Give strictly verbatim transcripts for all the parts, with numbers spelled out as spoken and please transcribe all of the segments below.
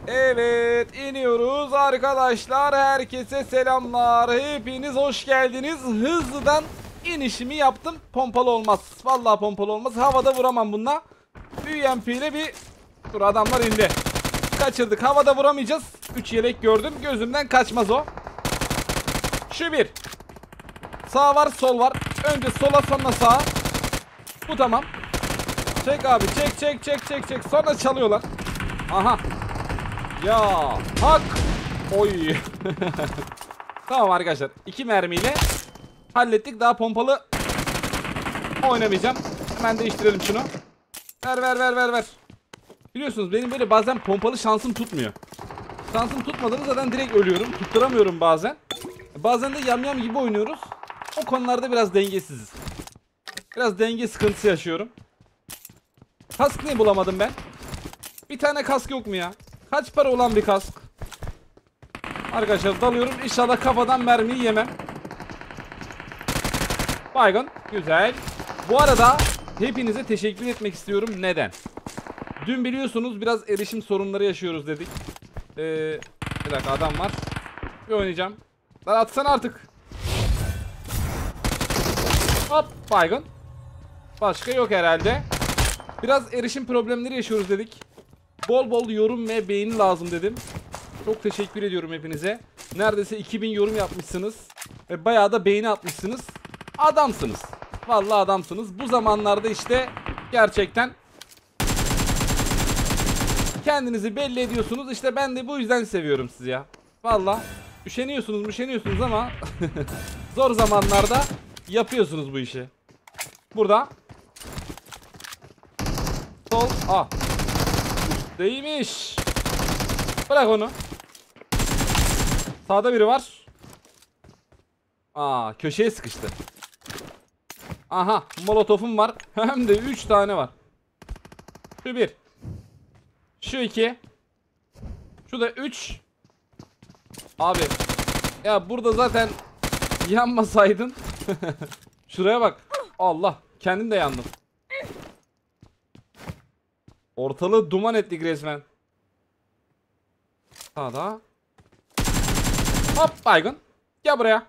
Evet, iniyoruz arkadaşlar. Herkese selamlar. Hepiniz hoş geldiniz. Hızlıdan inişimi yaptım. Pompalı olmaz. Vallahi pompalı olmaz. Havada vuramam bununla. U M P ile bir... Dur, adamlar indi. Kaçırdık. Havada vuramayacağız. üç yelek gördüm. Gözümden kaçmaz o. Şu bir. Sağ var, sol var. Önce sola, sonra sağa. Bu tamam. Çek abi, çek çek çek çek çek. Sonra çalıyorlar. Aha. Ya hak. Oy. Tamam arkadaşlar, iki mermiyle hallettik. Daha pompalı oynamayacağım. Hemen değiştirelim şunu. Ver ver ver ver ver. Biliyorsunuz benim böyle bazen pompalı şansım tutmuyor. Şansım tutmadığını zaten direkt ölüyorum. Tutturamıyorum bazen. Bazen de yamyam gibi oynuyoruz. O konularda biraz dengesiziz. Biraz denge sıkıntısı yaşıyorum. Kask niye bulamadım ben? Bir tane kask yok mu ya? Kaç para olan bir kask? Arkadaşlar dalıyorum. İnşallah kafadan mermiyi yemem. Baygın. Güzel. Bu arada hepinize teşekkür etmek istiyorum. Neden? Dün biliyorsunuz biraz erişim sorunları yaşıyoruz dedik. Ee, bir dakika, adam var. Bir oynayacağım. Lan atsana artık. Hop, baygın. Başka yok herhalde. Biraz erişim problemleri yaşıyoruz dedik. Bol bol yorum ve beğeni lazım dedim. Çok teşekkür ediyorum hepinize. Neredeyse iki bin yorum yapmışsınız. Ve bayağı da beğeni atmışsınız. Adamsınız. Vallahi adamsınız. Bu zamanlarda işte gerçekten kendinizi belli ediyorsunuz. İşte ben de bu yüzden seviyorum sizi ya. Vallahi üşeniyorsunuz üşeniyorsunuz ama zor zamanlarda yapıyorsunuz bu işi. Burada. Sol. Ah. Değilmiş. Bırak onu. Sağda biri var. Aa, köşeye sıkıştı. Aha, molotofum var. Hem de üç tane var. Şu bir. Şu iki. Şu da üç. Abi. Ya burada zaten yanmasaydın. Şuraya bak. Allah. Kendim de yandım. Ortalığı duman ettik resmen. Sağda. Hop, baygın. Gel buraya.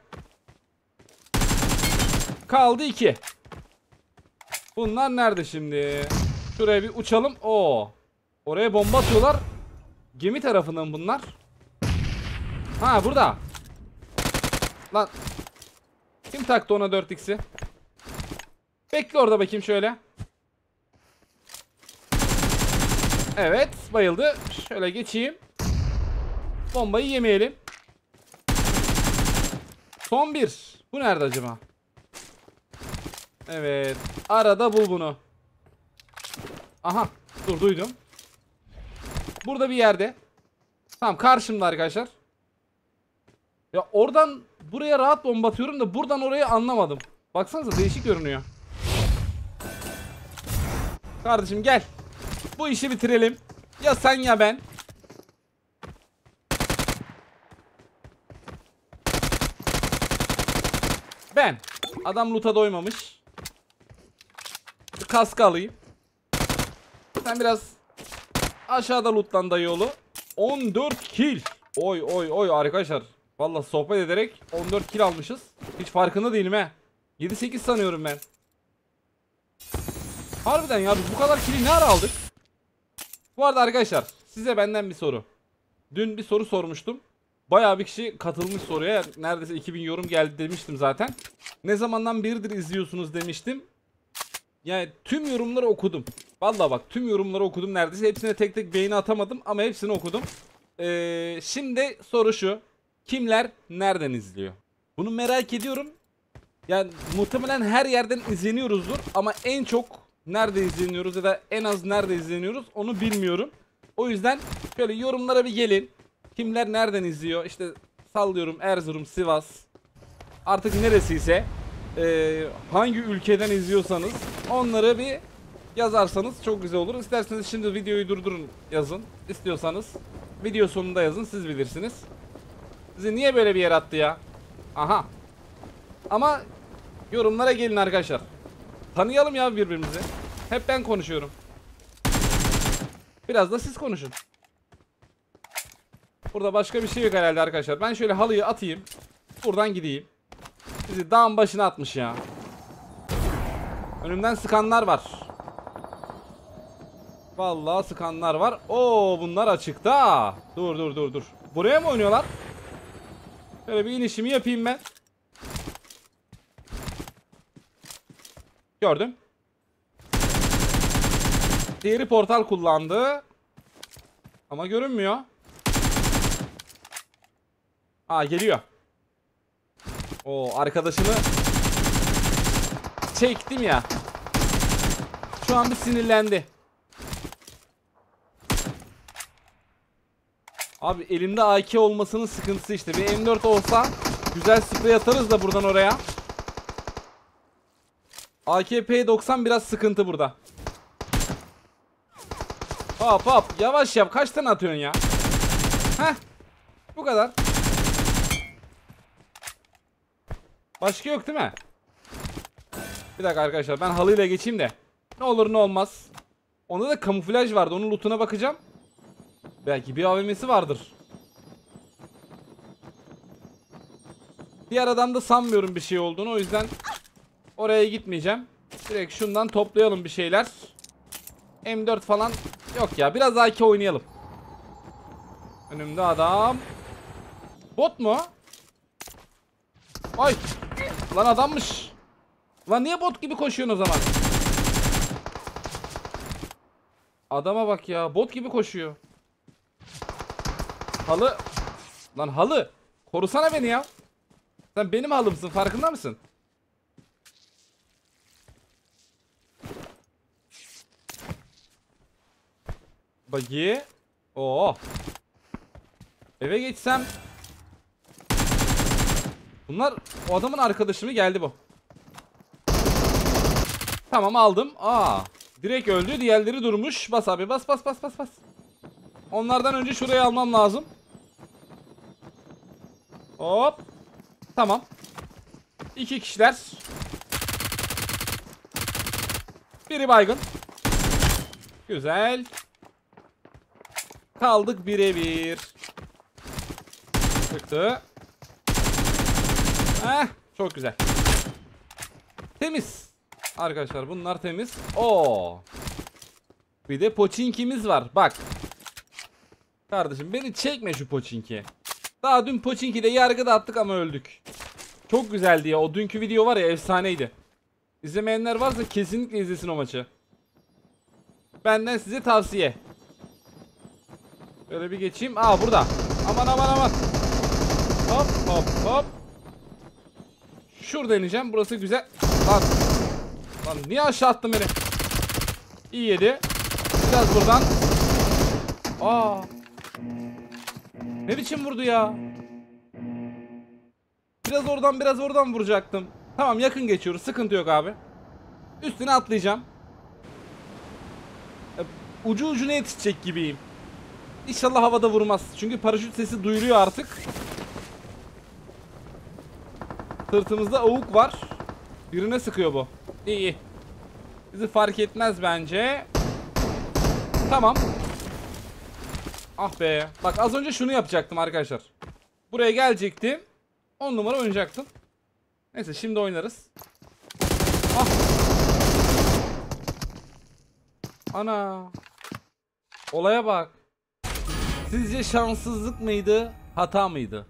Kaldı iki. Bunlar nerede şimdi? Şuraya bir uçalım. Oo. Oraya bomba atıyorlar. Gemi tarafından bunlar. Ha, burada. Lan. Kim taktı ona dört x'i? Bekle orada bakayım şöyle. Evet, bayıldı. Şöyle geçeyim. Bombayı yemeyelim. Son bir. Bu nerede acaba? Evet. Arada bul bunu. Aha. Dur, duydum. Burada bir yerde. Tamam, karşımda arkadaşlar. Ya oradan buraya rahat bomba atıyorum da buradan oraya anlamadım. Baksanıza, değişik görünüyor. Kardeşim gel. Bu işi bitirelim. Ya sen ya ben. Ben. Adam loot'a doymamış. Bir kaskı alayım. Sen biraz aşağıda loot'tan dayı yolu. on dört kill. Oy oy oy arkadaşlar. Vallahi sohbet ederek on dört kill almışız. Hiç farkında değilim he. yedi sekiz sanıyorum ben. Harbiden ya, biz bu kadar kill'i ne ara aldık? Bu arada arkadaşlar, size benden bir soru. Dün bir soru sormuştum. Bayağı bir kişi katılmış soruya. Neredeyse iki bin yorum geldi demiştim zaten. Ne zamandan beridir izliyorsunuz demiştim. Yani tüm yorumları okudum. Vallahi bak, tüm yorumları okudum neredeyse. Hepsine tek tek beğeni atamadım ama hepsini okudum. Ee, şimdi soru şu. Kimler nereden izliyor? Bunu merak ediyorum. Yani muhtemelen her yerden izleniyoruzdur ama en çok nerede izleniyoruz ya da en az nerede izleniyoruz onu bilmiyorum. O yüzden şöyle yorumlara bir gelin. Kimler nereden izliyor? İşte sallıyorum, Erzurum, Sivas. Artık neresiyse, e, hangi ülkeden izliyorsanız onları bir yazarsanız çok güzel olur. İsterseniz şimdi videoyu durdurun, yazın. İstiyorsanız video sonunda yazın, siz bilirsiniz. Sizi niye böyle bir yere attı ya? Aha. Ama yorumlara gelin arkadaşlar. Tanıyalım ya birbirimizi. Hep ben konuşuyorum. Biraz da siz konuşun. Burada başka bir şey yok herhalde arkadaşlar. Ben şöyle halıyı atayım. Buradan gideyim. Bizi dağın başına atmış ya. Önümden sıkanlar var. Vallahi sıkanlar var. Oo, bunlar açıkta. Dur dur dur dur. Buraya mı oynuyorlar? Şöyle bir inişimi yapayım ben. Gördüm. Diğeri portal kullandı. Ama görünmüyor. Aa, geliyor. O arkadaşını çektim ya. Şu an bir sinirlendi. Abi elimde A K olmasının sıkıntısı işte. Bir M dört olsa güzel sprey atarız da buradan oraya. A K P doksan biraz sıkıntı burada. Hop hop, yavaş yap. Kaç tane atıyorsun ya? Heh. Bu kadar. Başka yok değil mi? Bir dakika arkadaşlar, ben halıyla geçeyim de. Ne olur ne olmaz. Onda da kamuflaj vardı. Onun lootuna bakacağım. Belki bir A V M'si vardır. Diğer adam da sanmıyorum bir şey olduğunu. O yüzden oraya gitmeyeceğim. Direkt şundan toplayalım bir şeyler. M dört falan yok ya. Biraz A K oynayalım. Önümde adam. Bot mu? Ay. Lan adammış. Lan niye bot gibi koşuyorsun o zaman? Adama bak ya. Bot gibi koşuyor. Halı. Lan halı. Korusana beni ya. Sen benim halımsın, farkında mısın? Buggy. Oo. Eve geçsem. Bunlar o adamın arkadaşı mı? Geldi bu. Tamam, aldım. Aa. Direkt öldü. Diğerleri durmuş. Bas abi, bas bas bas bas bas. Onlardan önce şurayı almam lazım. Hop. Tamam. İki kişiler. Biri baygın. Güzel. Kaldık birebir. Çıktı. Heh, çok güzel. Temiz. Arkadaşlar bunlar temiz. Oo. Bir de poçinkimiz var. Bak. Kardeşim beni çekme şu poçinki. Daha dün poçinki'de yargıda attık ama öldük. Çok güzeldi ya. O dünkü video var ya, efsaneydi. İzlemeyenler varsa kesinlikle izlesin o maçı. Benden size tavsiye. Böyle bir geçeyim. Aa, burada. Aman aman aman. Hop hop hop. Şurada ineceğim. Burası güzel. Lan. Lan niye aşağı attın beni? İyi yedi. Biraz buradan. Aa. Ne biçim vurdu ya? Biraz oradan biraz oradan vuracaktım. Tamam, yakın geçiyoruz. Sıkıntı yok abi. Üstüne atlayacağım. Ucu ucuna yetişecek gibiyim. İnşallah havada vurmaz. Çünkü paraşüt sesi duyuluyor artık. Sırtımızda avuk var. Birine sıkıyor bu. İyi iyi. Bizi fark etmez bence. Tamam. Ah be. Bak az önce şunu yapacaktım arkadaşlar. Buraya gelecektim. on numara oynayacaktım. Neyse, şimdi oynarız. Ah. Ana. Olaya bak. Sizce şanssızlık mıydı, hata mıydı?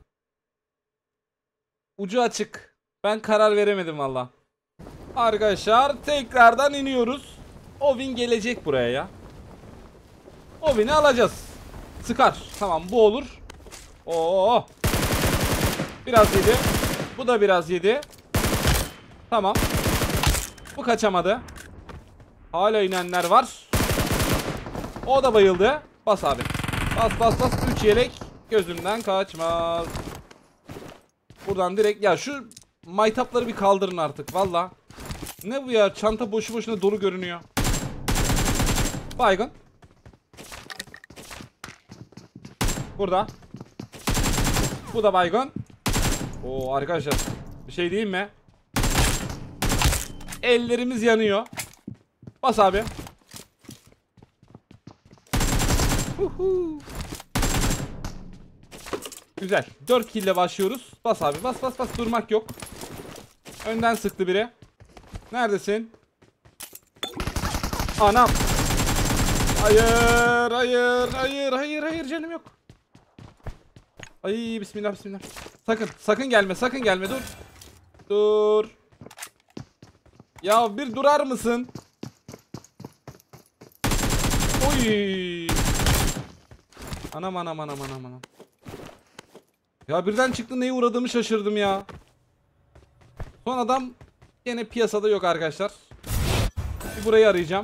Ucu açık. Ben karar veremedim valla. Arkadaşlar tekrardan iniyoruz. Ovin gelecek buraya ya. Ovin'i alacağız. Sıkar. Tamam, bu olur. Oo. Biraz yedi. Bu da biraz yedi. Tamam. Bu kaçamadı. Hala inenler var. O da bayıldı. Bas abi. Bas bas bas. üç yelek gözümden kaçmaz. Buradan direkt ya şu maytapları bir kaldırın artık valla. Ne bu ya? Çanta boşu boşuna dolu görünüyor. Baygın. Burada. Bu da baygın. Oo arkadaşlar. Bir şey diyeyim mi? Ellerimiz yanıyor. Bas abi. Uhu. Güzel. dört kill ile başlıyoruz. Bas abi, bas bas bas, durmak yok. Önden sıktı biri. Neredesin? Anam. Hayır, hayır, hayır, hayır, hayır, canım yok. Ay, bismillah, bismillah. Sakın, sakın gelme, sakın gelme, dur. Dur. Ya bir durar mısın? Oy. Anam, anam, anam, anam, anam. Ya birden çıktı, neye uğradığımı şaşırdım ya. Son adam yine piyasada yok arkadaşlar. Bir burayı arayacağım.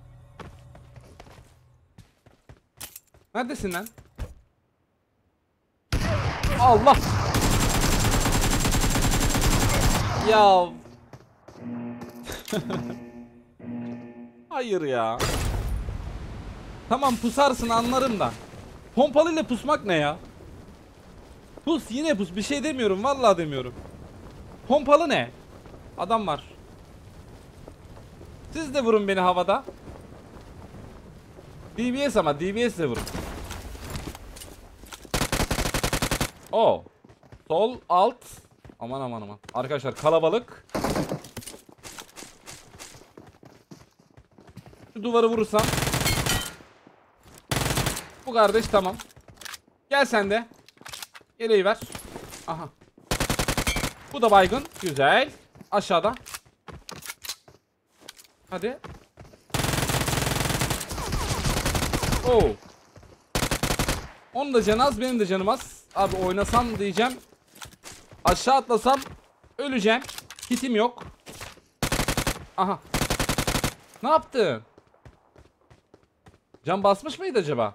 Neredesin lan? Allah. Ya. Hayır ya. Tamam, pusarsın anlarım da. Pompalıyla pusmak ne ya? Pus, yine pus, bir şey demiyorum, vallahi demiyorum. Pompalı ne? Adam var. Siz de vurun beni havada. D B S ama D B S de vurun. O. Sol alt. Aman aman aman. Arkadaşlar kalabalık. Şu duvarı vurursam. Bu kardeş tamam. Gel sen de. Yeleği ver. Aha. Bu da baygın. Güzel. Aşağıda. Hadi. Oo. Onun da canı az, benim de canım az. Abi oynasam diyeceğim. Aşağı atlasam öleceğim. Kitim yok. Aha. Ne yaptın? Can basmış mıydı acaba?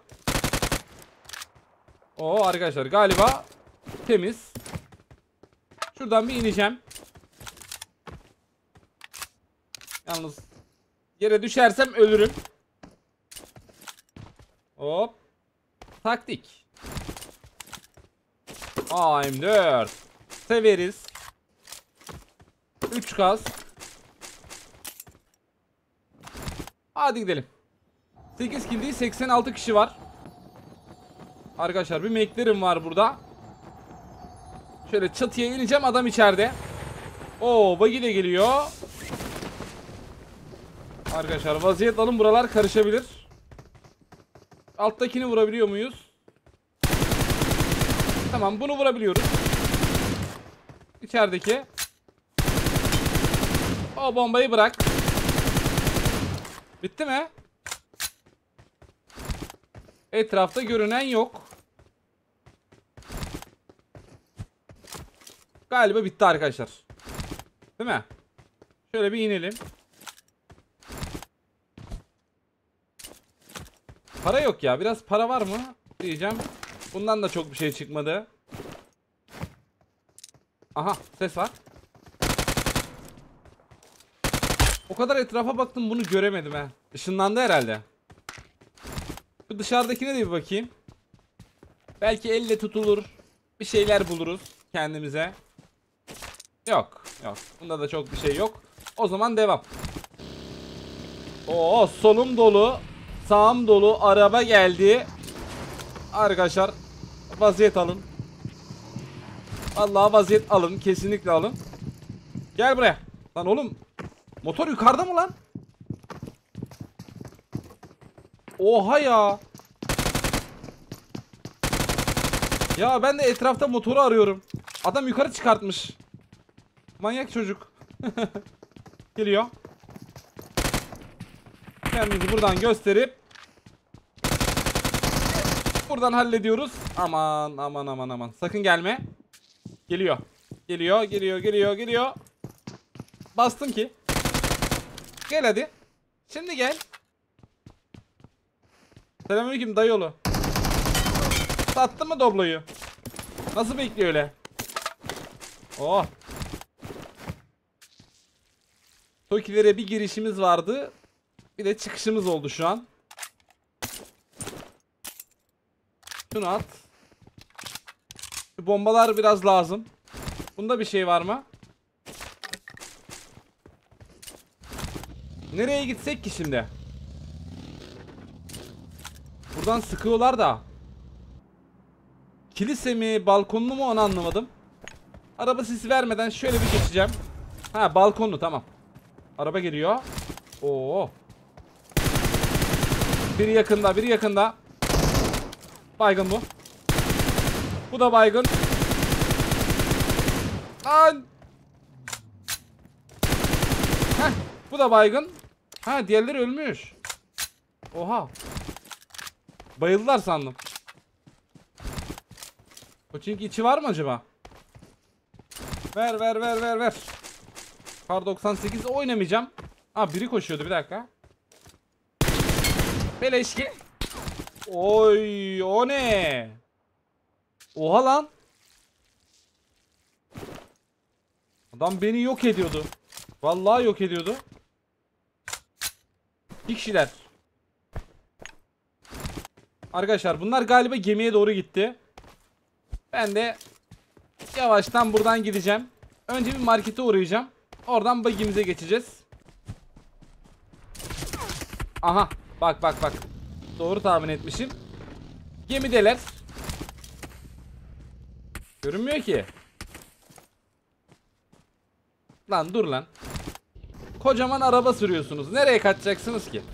Oo arkadaşlar, galiba temiz. Şuradan bir ineceğim. Yalnız yere düşersem ölürüm. Hop. Taktik. A M dört. Severiz. üç gaz. Hadi gidelim. sekiz kill değil, seksen altı kişi var. Arkadaşlar bir meklerim var burada. Şöyle çatıya ineceğim, adam içeride. Oo, buggy de geliyor. Arkadaşlar vaziyet alın, buralar karışabilir. Alttakini vurabiliyor muyuz? Tamam, bunu vurabiliyoruz. İçerideki. O bombayı bırak. Bitti mi? Etrafta görünen yok. Galiba bitti arkadaşlar. Değil mi? Şöyle bir inelim. Para yok ya. Biraz para var mı diyeceğim. Bundan da çok bir şey çıkmadı. Aha, ses var. O kadar etrafa baktım, bunu göremedim he. Işınlandı herhalde. Şu dışarıdakine de bir bakayım. Belki elle tutulur. Bir şeyler buluruz kendimize. Yok, yok. Bunda da çok bir şey yok. O zaman devam. Oo, solum dolu. Sağım dolu. Araba geldi. Arkadaşlar vaziyet alın. Vallahi vaziyet alın. Kesinlikle alın. Gel buraya. Lan oğlum. Motor yukarıda mı lan? Oha ya. Ya ben de etrafta motoru arıyorum. Adam yukarı çıkartmış. Manyak çocuk. Geliyor. Kendimizi buradan gösterip buradan hallediyoruz. Aman aman aman aman. Sakın gelme. Geliyor. Geliyor, geliyor, geliyor, geliyor. Bastım ki. Gel hadi. Şimdi gel. Selamünaleyküm dayıoğlu. Sattın mı Doblo'yu? Nasıl bekliyor öyle? Oh. Tokilere bir girişimiz vardı. Bir de çıkışımız oldu şu an. Şunu at. Şu bombalar biraz lazım. Bunda bir şey var mı? Nereye gitsek ki şimdi? Buradan sıkıyorlar da. kilise mi balkonlu mu onu anlamadım. Araba sesi vermeden şöyle bir geçeceğim. Ha balkonlu tamam. Araba geliyor. Oo. Biri yakında biri yakında. Baygın bu. Bu da baygın. Lan. Heh, bu da baygın. Ha diğerleri ölmüş. Oha. Bayıldılar sandım. Koçink içi var mı acaba? Ver ver ver ver ver. Kar doksan sekiz oynamayacağım. Ha biri koşuyordu bir dakika. Beleşki. Oy o ne? Oha lan. Adam beni yok ediyordu. Vallahi yok ediyordu. İki kişiler. Arkadaşlar bunlar galiba gemiye doğru gitti. Ben de yavaştan buradan gideceğim. Önce bir markete uğrayacağım. Oradan buggy'mize geçeceğiz. Aha bak bak bak. Doğru tahmin etmişim. Gemideler. Görünmüyor ki. Lan dur lan. Kocaman araba sürüyorsunuz. Nereye kaçacaksınız ki?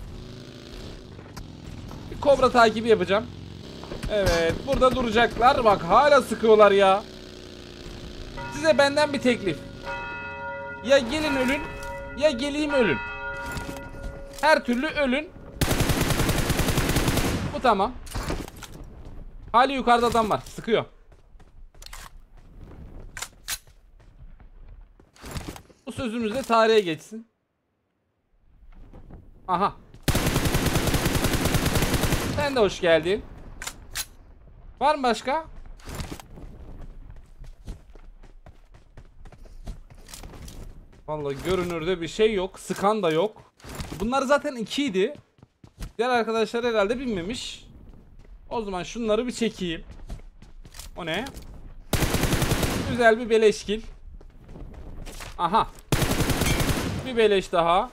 Bir kobra takibi yapacağım. Evet burada duracaklar. Bak hala sıkıyorlar ya. Size benden bir teklif. Ya gelin ölün ya geleyim ölün. Her türlü ölün. Bu tamam. Hali yukarıda adam var. Sıkıyor. Bu sözümüz de tarihe geçsin. Aha. Sen de hoş geldin. Var mı başka? Vallahi görünürde bir şey yok. Sıkan da yok. Bunlar zaten ikiydi. Diğer arkadaşlar herhalde bilmemiş. O zaman şunları bir çekeyim. O ne? Güzel bir beleşkil. Aha. Bir beleş daha.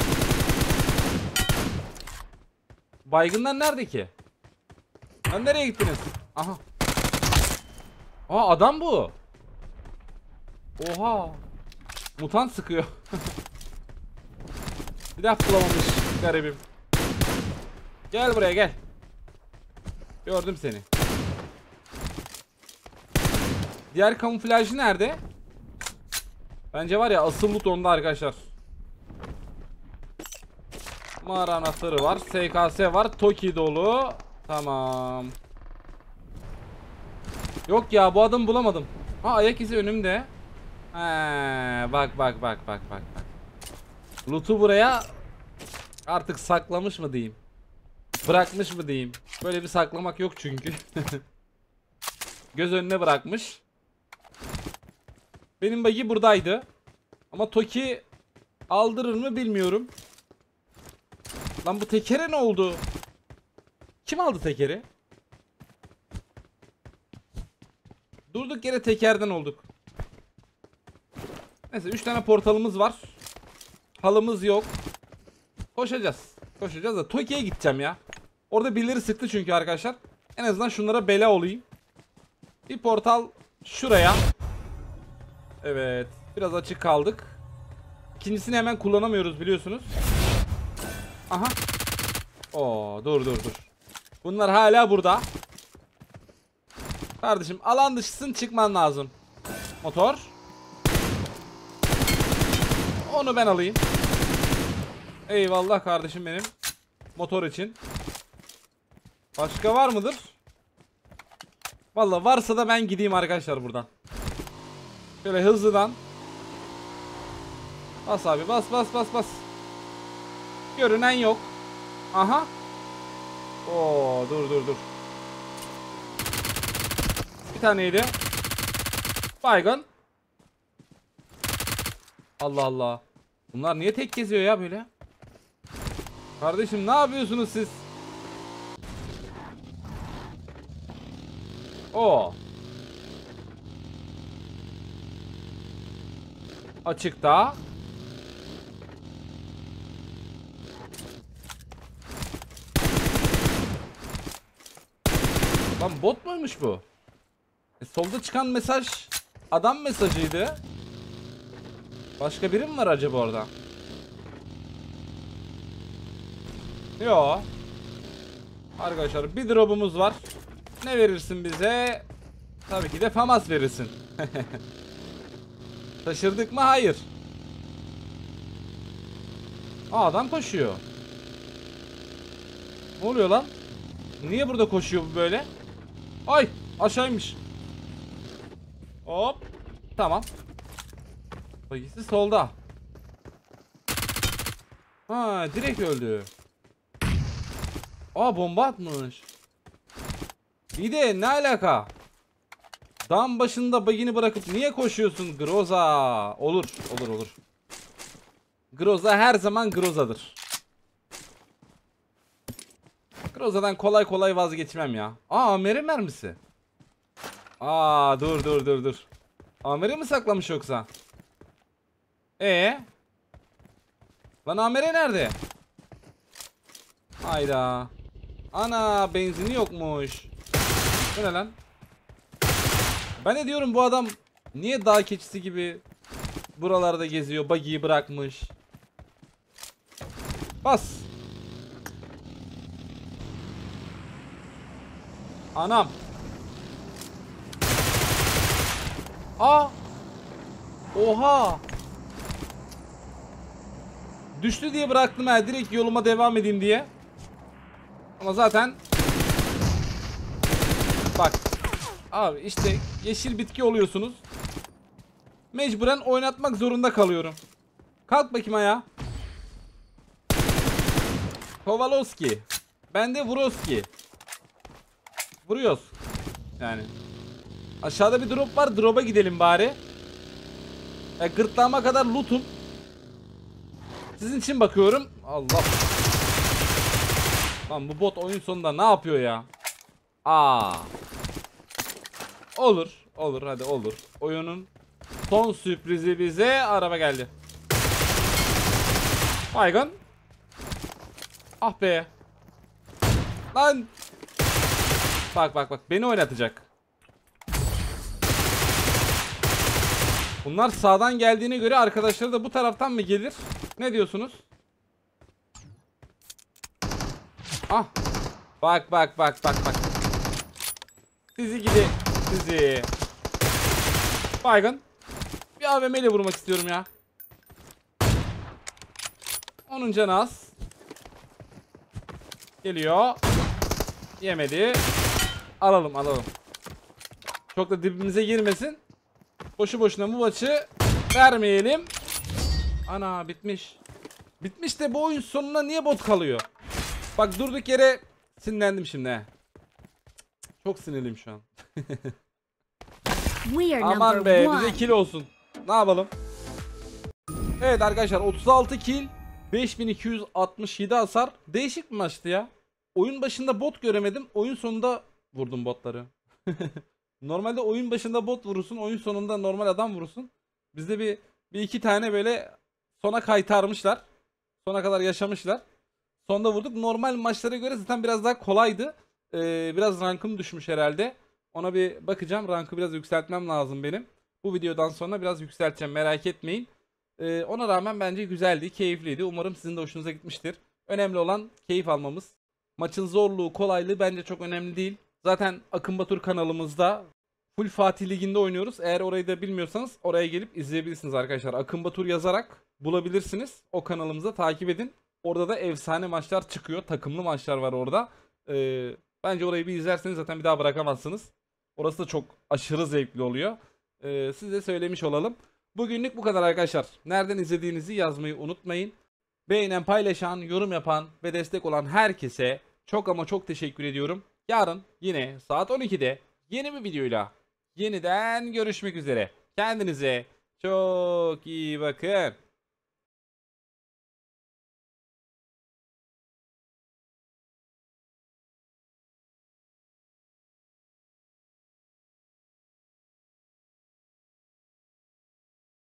Baygınlar nerede ki? Lan nereye gittiniz? Aha. Aa adam bu. Oha. Mutant sıkıyor. Bir daha bulamamış garibim. Gel buraya gel. Gördüm seni. Diğer kamuflajı nerede? Bence var ya asıl loot onda arkadaşlar. Mağara anahtarı var. S K S var. Toki dolu. Tamam. Yok ya bu adamı bulamadım. Ha ayak izi önümde. He, bak bak bak bak bak bak. Loot'u buraya artık saklamış mı diyeyim? Bırakmış mı diyeyim? Böyle bir saklamak yok çünkü. Göz önüne bırakmış. Benim buggy buradaydı. Ama Toki aldırır mı bilmiyorum. Lan bu tekere ne oldu? Kim aldı tekeri? Durduk yere tekerden olduk. Neyse üç tane portalımız var. Halımız yok. Koşacağız. Koşacağız da Toki'ye gideceğim ya. Orada birileri sıktı çünkü arkadaşlar. En azından şunlara bela olayım. Bir portal şuraya. Evet. Biraz açık kaldık. İkincisini hemen kullanamıyoruz biliyorsunuz. Aha. Oo, dur dur dur. Bunlar hala burada. Kardeşim alan dışısın çıkman lazım. Motor. Onu ben alayım. Eyvallah kardeşim benim. Motor için. Başka var mıdır? Vallahi varsa da ben gideyim arkadaşlar buradan. Şöyle hızlıdan. Bas abi bas bas bas bas. Görünen yok. Aha. Oo dur dur dur. Bir taneydi. Baygın. Allah Allah. Bunlar niye tek geziyor ya böyle? Kardeşim ne yapıyorsunuz siz? Oo. Açıkta. Lan bot muymuş bu? E, solda çıkan mesaj adam mesajıydı. Başka biri mi var acaba orada? Yo. Arkadaşlar bir drop'umuz var. Ne verirsin bize? Tabii ki de FAMAS verirsin. Şaşırdık mı? Hayır. Aa, adam koşuyor. Ne oluyor lan? Niye burada koşuyor bu böyle? Ay, aşağıymış. Hop. Tamam. Bagisi solda. Ha, direkt öldü. Aa, bomba atmış. İyi de ne alaka? Dağın başında bagini bırakıp niye koşuyorsun Groza? Olur, olur, olur. Groza her zaman Groza'dır. Groza'dan kolay kolay vazgeçmem ya. Aa, Amer'e mermisi. Aa, dur dur dur dur. Amer'i mi saklamış yoksa? Ee? Lan Amer'e nerede? Hayda. Ana, benzini yokmuş. Bu ne lan? Ben de diyorum bu adam niye dağ keçisi gibi buralarda geziyor, buggy'yi bırakmış. Bas. Anam. Aa. Oha. Düştü diye bıraktım ha, direkt yoluma devam edeyim diye. Ama zaten bak abi, işte yeşil bitki oluyorsunuz. Mecburen oynatmak zorunda kalıyorum. Kalk bakayım ayağa. Kovalowski. Ben de Vuroski. Vuruyoruz. Yani. Aşağıda bir drop var. Drop'a gidelim bari. Ya, gırtlağıma kadar lootum. Sizin için bakıyorum. Allah. Lan bu bot oyun sonunda ne yapıyor ya? Aa. Olur. Olur, hadi olur. Oyunun son sürprizi bize araba geldi. Baygın. Ah be. Lan. Bak bak bak, beni oynatacak. Bunlar sağdan geldiğine göre arkadaşları da bu taraftan mı gelir? Ne diyorsunuz? Ah. Bak bak bak bak bak. Sizi gidi. Sizi. Baygın. Bir A V M ile vurmak istiyorum ya. Onun canı az. Geliyor. Yemedi. Alalım alalım. Çok da dibimize girmesin. Boşu boşuna bu maçı vermeyelim. Ana, bitmiş. Bitmiş de bu oyun sonuna niye bot kalıyor? Bak, durduk yere sinirlendim şimdi he. Çok sinirliyim şu an. Aman be, bize kill olsun. Ne yapalım? Evet arkadaşlar, otuz altı kill, beş bin iki yüz altmış yedi hasar. Değişik bir maçtı ya. Oyun başında bot göremedim. Oyun sonunda vurdum botları. Normalde oyun başında bot vurursun, oyun sonunda normal adam vurursun. Bizde bir, bir iki tane böyle sona kaytarmışlar. Sona kadar yaşamışlar. Sonda vurduk. Normal maçlara göre zaten biraz daha kolaydı. Ee, biraz rankım düşmüş herhalde. Ona bir bakacağım. Rankı biraz yükseltmem lazım benim. Bu videodan sonra biraz yükselteceğim, merak etmeyin. Ee, ona rağmen bence güzeldi, keyifliydi. Umarım sizin de hoşunuza gitmiştir. Önemli olan keyif almamız. Maçın zorluğu, kolaylığı bence çok önemli değil. Zaten Akın Batur kanalımızda full Fatih Ligi'nde oynuyoruz. Eğer orayı da bilmiyorsanız oraya gelip izleyebilirsiniz arkadaşlar. Akın Batur yazarak bulabilirsiniz. O kanalımıza takip edin. Orada da efsane maçlar çıkıyor. Takımlı maçlar var orada. Ee, bence orayı bir izlerseniz zaten bir daha bırakamazsınız. Orası da çok aşırı zevkli oluyor. Ee, size söylemiş olalım. Bugünlük bu kadar arkadaşlar. Nereden izlediğinizi yazmayı unutmayın. Beğenen, paylaşan, yorum yapan ve destek olan herkese çok ama çok teşekkür ediyorum. Yarın yine saat on ikide yeni bir videoyla yeniden görüşmek üzere. Kendinize çok iyi bakın.